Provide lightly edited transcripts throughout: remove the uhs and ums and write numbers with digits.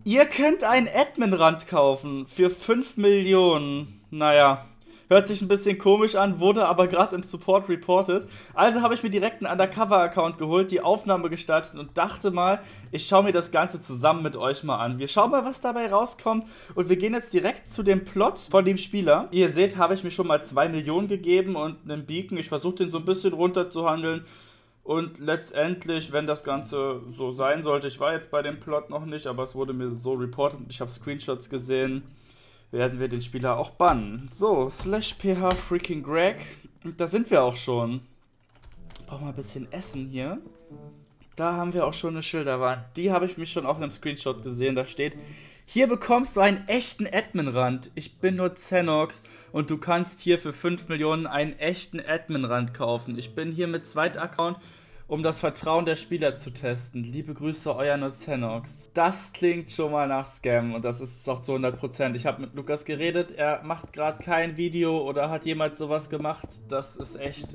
Ihr könnt einen Admin-Rand kaufen für 5 Millionen. Naja, hört sich ein bisschen komisch an, wurde aber gerade im Support reported. Also habe ich mir direkt einen Undercover-Account geholt, die Aufnahme gestartet und dachte mal, ich schaue mir das Ganze zusammen mit euch mal an. Wir schauen mal, was dabei rauskommt und wir gehen jetzt direkt zu dem Plot von dem Spieler. Wie ihr seht, habe ich mir schon mal 2 Millionen gegeben und einen Beacon. Ich versuche den so ein bisschen runterzuhandeln. Und letztendlich, wenn das Ganze so sein sollte, ich war jetzt bei dem Plot noch nicht, aber es wurde mir so reported, ich habe Screenshots gesehen, werden wir den Spieler auch bannen. So, /PH freaking Greg. Und da sind wir auch schon. Brauchen wir ein bisschen Essen hier. Da haben wir auch schon eine Schilderwand. Die habe ich mich schon auch in einem Screenshot gesehen. Da steht: Hier bekommst du einen echten Admin-Rand. Ich bin nur Xenox und du kannst hier für 5 Millionen einen echten Admin-Rand kaufen. Ich bin hier mit Zweit-Account, um das Vertrauen der Spieler zu testen. Liebe Grüße, euer Xenox. Das klingt schon mal nach Scam und das ist es auch zu 100%. Ich habe mit Lukas geredet, er macht gerade kein Video oder hat jemals sowas gemacht. Das ist echt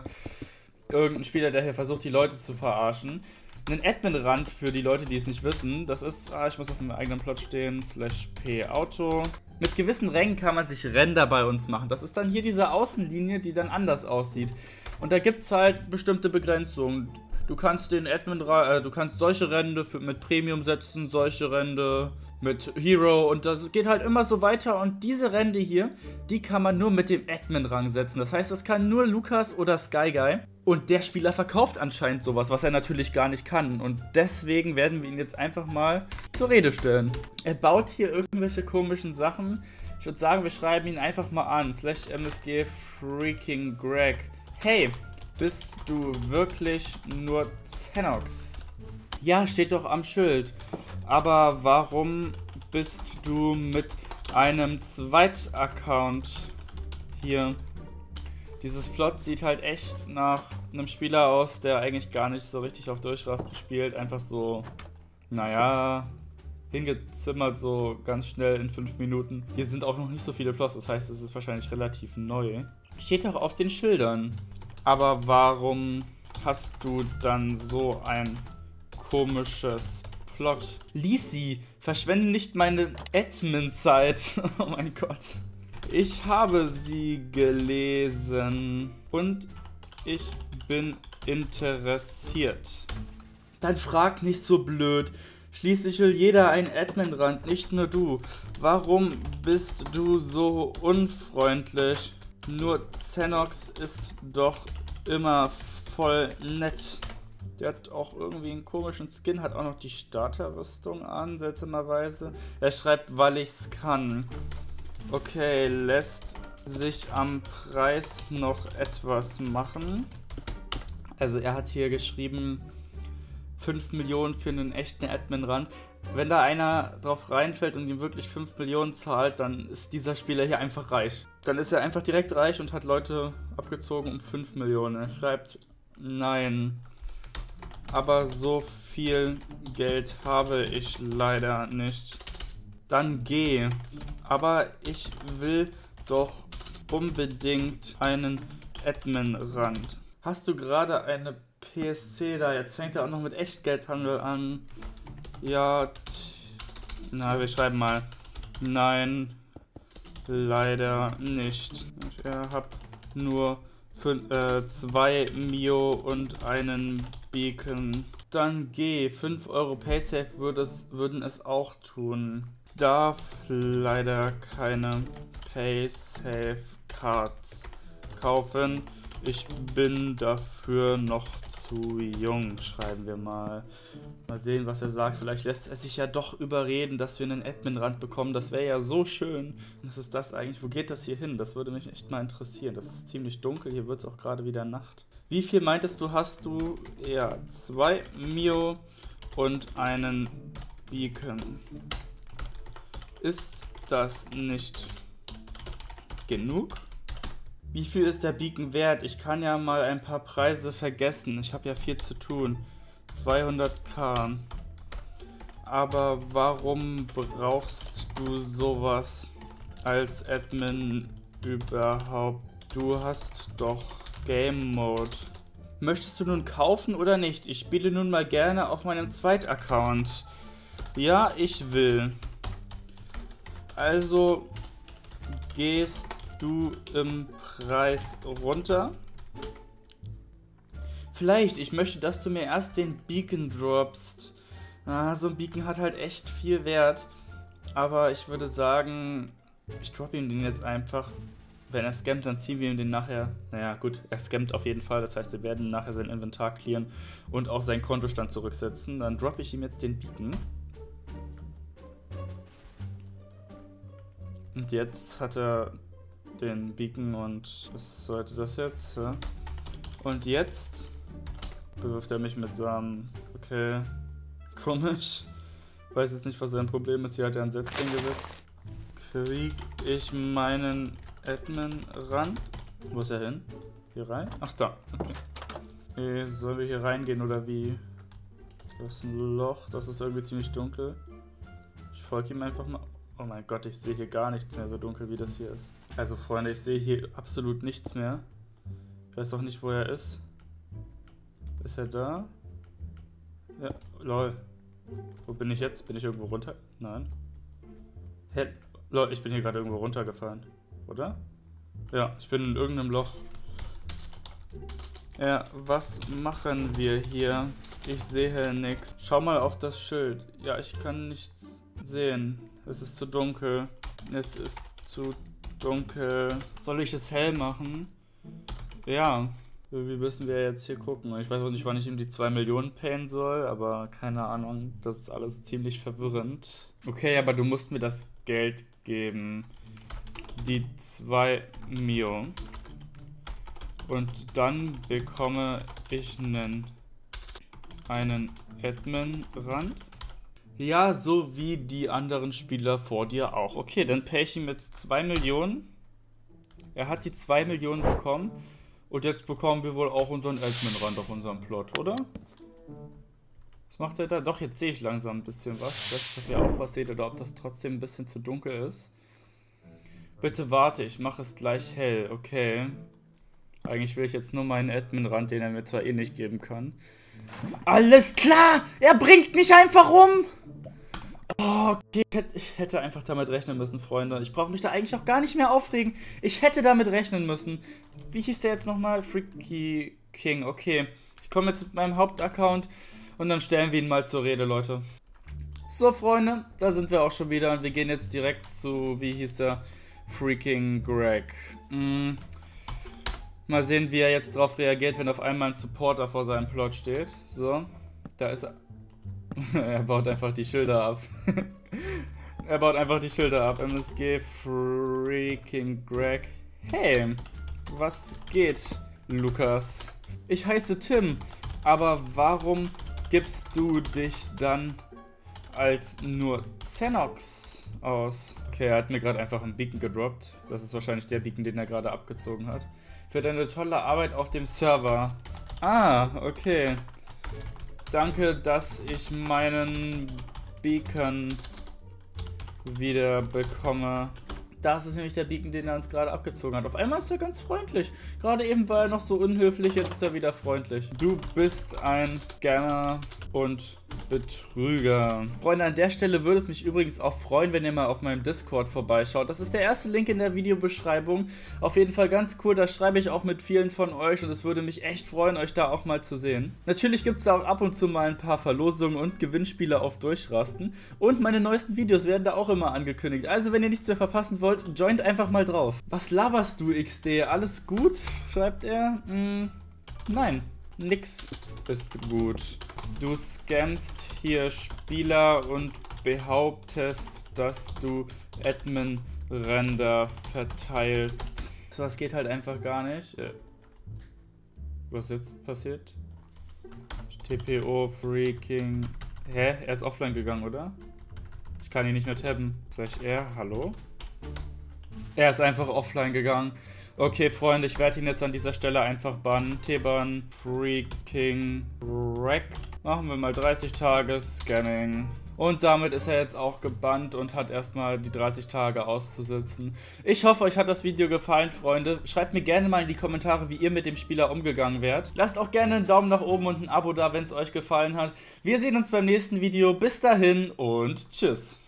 irgendein Spieler, der hier versucht, die Leute zu verarschen. Ein Admin-Rand für die Leute, die es nicht wissen, das ist, ich muss auf meinem eigenen Plot stehen, /P-Auto. Mit gewissen Rängen kann man sich Ränder bei uns machen. Das ist dann hier diese Außenlinie, die dann anders aussieht. Und da gibt es halt bestimmte Begrenzungen. Du kannst den du kannst solche Rände mit Premium setzen, solche Rände mit Hero und das geht halt immer so weiter. Und diese Rände hier, die kann man nur mit dem Admin-Rang setzen. Das heißt, das kann nur Lukas oder Skyguy. Und der Spieler verkauft anscheinend sowas, was er natürlich gar nicht kann. Und deswegen werden wir ihn jetzt einfach mal zur Rede stellen. Er baut hier irgendwelche komischen Sachen. Ich würde sagen, wir schreiben ihn einfach mal an. /MSG freaking Greg. Hey, bist du wirklich nur Xenox? Ja, steht doch am Schild. Aber warum bist du mit einem Zweit-Account hier? Dieses Plot sieht halt echt nach einem Spieler aus, der eigentlich gar nicht so richtig auf Durchrasten spielt. Einfach so, naja, hingezimmert so ganz schnell in 5 Minuten. Hier sind auch noch nicht so viele Plots, das heißt, es ist wahrscheinlich relativ neu. Steht auch auf den Schildern. Aber warum hast du dann so ein komisches Plot? Lies sie! Verschwende nicht meine Admin-Zeit. Oh mein Gott. Ich habe sie gelesen und ich bin interessiert. Dann frag nicht so blöd. Schließlich will jeder einen Admin-Rand, nicht nur du. Warum bist du so unfreundlich? Nur Xenox ist doch immer voll nett. Der hat auch irgendwie einen komischen Skin, hat auch noch die Starterrüstung an, seltsamerweise. Er schreibt, weil ich's kann. Okay, lässt sich am Preis noch etwas machen. Also er hat hier geschrieben 5 Millionen für einen echten Admin-Rand. Wenn da einer drauf reinfällt und ihm wirklich 5 Millionen zahlt, dann ist dieser Spieler hier einfach reich. Dann ist er einfach direkt reich und hat Leute abgezogen um 5 Millionen. Er schreibt, nein, aber so viel Geld habe ich leider nicht. Dann geh. Aber ich will doch unbedingt einen Admin-Rand. Hast du gerade eine PSC da? Jetzt fängt er auch noch mit Echtgeldhandel an. Ja, na, wir schreiben mal. Nein, leider nicht. Ich habe nur 2 Mio und einen Beacon. Dann geh. 5 Euro Paysafe würden es auch tun. Darf leider keine Paysafe Cards kaufen. Ich bin dafür noch zu jung, schreiben wir mal. Mal sehen, was er sagt. Vielleicht lässt er sich ja doch überreden, dass wir einen Admin-Rand bekommen. Das wäre ja so schön. Was ist das eigentlich? Wo geht das hier hin? Das würde mich echt mal interessieren. Das ist ziemlich dunkel. Hier wird es auch gerade wieder Nacht. Wie viel meintest du, hast du? Ja, 2 Mio und einen Beacon. Ist das nicht genug? Wie viel ist der Beacon wert? Ich kann ja mal ein paar Preise vergessen. Ich habe ja viel zu tun. 200.000. Aber warum brauchst du sowas als Admin überhaupt? Du hast doch Game Mode. Möchtest du nun kaufen oder nicht? Ich spiele nun mal gerne auf meinem Zweit-Account. Ja, ich will. Also gehst du im Preis runter? Vielleicht, ich möchte, dass du mir erst den Beacon droppst. Ah, so ein Beacon hat halt echt viel Wert. Aber ich würde sagen, ich droppe ihm den jetzt einfach. Wenn er scammt, dann ziehen wir ihm den nachher. Naja, gut, er scammt auf jeden Fall. Das heißt, wir werden nachher sein Inventar clearen und auch seinen Kontostand zurücksetzen. Dann droppe ich ihm jetzt den Beacon. Und jetzt hat er den Beacon und was sollte das jetzt? Ja? Und jetzt bewirft er mich mit Samen. Okay, komisch. Weiß jetzt nicht, was sein Problem ist. Hier hat er ein Setzling gesetzt. Krieg ich meinen Admin-Rand? Wo ist er hin? Hier rein? Ach, da. Okay. Sollen wir hier reingehen oder wie? Das ist ein Loch. Das ist irgendwie ziemlich dunkel. Ich folge ihm einfach mal. Oh mein Gott, ich sehe hier gar nichts mehr, so dunkel wie das hier ist. Also Freunde, ich sehe hier absolut nichts mehr. Ich weiß auch nicht, wo er ist. Ist er da? Ja, lol. Wo bin ich jetzt? Bin ich irgendwo runter? Nein. Hä? Lol, ich bin hier gerade irgendwo runtergefahren. Oder? Ja, ich bin in irgendeinem Loch. Ja, was machen wir hier? Ich sehe nichts. Schau mal auf das Schild. Ja, ich kann nichts sehen. Es ist zu dunkel. Es ist zu dunkel. Soll ich es hell machen? Ja. Wie müssen wir jetzt hier gucken? Ich weiß auch nicht, wann ich ihm die 2 Millionen payen soll, aber keine Ahnung. Das ist alles ziemlich verwirrend. Okay, aber du musst mir das Geld geben. Die 2 Mio. Und dann bekomme ich einen Admin-Rand. Ja, so wie die anderen Spieler vor dir auch. Okay, dann pay ich ihm jetzt 2 Millionen. Er hat die 2 Millionen bekommen. Und jetzt bekommen wir wohl auch unseren Admin-Rand auf unserem Plot, oder? Was macht er da? Doch, jetzt sehe ich langsam ein bisschen was. Ich weiß nicht, ob ihr auch was seht oder ob das trotzdem ein bisschen zu dunkel ist. Bitte warte, ich mache es gleich hell. Okay. Eigentlich will ich jetzt nur meinen Admin-Rand, den er mir zwar eh nicht geben kann. Alles klar! Er bringt mich einfach um! Oh, okay. Ich hätte einfach damit rechnen müssen, Freunde. Ich brauche mich da eigentlich auch gar nicht mehr aufregen. Ich hätte damit rechnen müssen. Wie hieß der jetzt nochmal? Freaky King. Okay. Ich komme jetzt mit meinem Hauptaccount und dann stellen wir ihn mal zur Rede, Leute. So, Freunde. Da sind wir auch schon wieder und wir gehen jetzt direkt zu, wie hieß der? Freaking Greg. Mal sehen, wie er jetzt drauf reagiert, wenn auf einmal ein Supporter vor seinem Plot steht. So. Da ist er. Er baut einfach die Schilder ab. Er baut einfach die Schilder ab. MSG Freaking Greg. Hey, was geht, Lukas? Ich heiße Tim, aber warum gibst du dich dann als nur Xenox aus? Okay, er hat mir gerade einfach einen Beacon gedroppt. Das ist wahrscheinlich der Beacon, den er gerade abgezogen hat. Für deine tolle Arbeit auf dem Server. Ah, okay. Danke, dass ich meinen Beacon wieder bekomme. Das ist nämlich der Beacon, den er uns gerade abgezogen hat. Auf einmal ist er ganz freundlich. Gerade eben war er noch so unhöflich, jetzt ist er wieder freundlich. Du bist ein Scammer und Betrüger. Freunde, an der Stelle würde es mich übrigens auch freuen, wenn ihr mal auf meinem Discord vorbeischaut. Das ist der erste Link in der Videobeschreibung. Auf jeden Fall ganz cool, da schreibe ich auch mit vielen von euch und es würde mich echt freuen, euch da auch mal zu sehen. Natürlich gibt es da auch ab und zu mal ein paar Verlosungen und Gewinnspiele auf Durchrasten. Und meine neuesten Videos werden da auch immer angekündigt. Also wenn ihr nichts mehr verpassen wollt, joint einfach mal drauf. Was laberst du, XD? Alles gut? Schreibt er. Nein. Nix ist gut. Du scammst hier Spieler und behauptest, dass du Admin-Ränder verteilst. So was geht halt einfach gar nicht. Was ist jetzt passiert? TPO Freaking... Hä? Er ist offline gegangen, oder? Ich kann ihn nicht mehr tabben. /R, hallo? Er ist einfach offline gegangen. Okay, Freunde, ich werde ihn jetzt an dieser Stelle einfach bannen. T-Ban Freaking Wreck. Machen wir mal 30 Tage Scamming. Und damit ist er jetzt auch gebannt und hat erstmal die 30 Tage auszusitzen. Ich hoffe, euch hat das Video gefallen, Freunde. Schreibt mir gerne mal in die Kommentare, wie ihr mit dem Spieler umgegangen wärt. Lasst auch gerne einen Daumen nach oben und ein Abo da, wenn es euch gefallen hat. Wir sehen uns beim nächsten Video. Bis dahin und tschüss.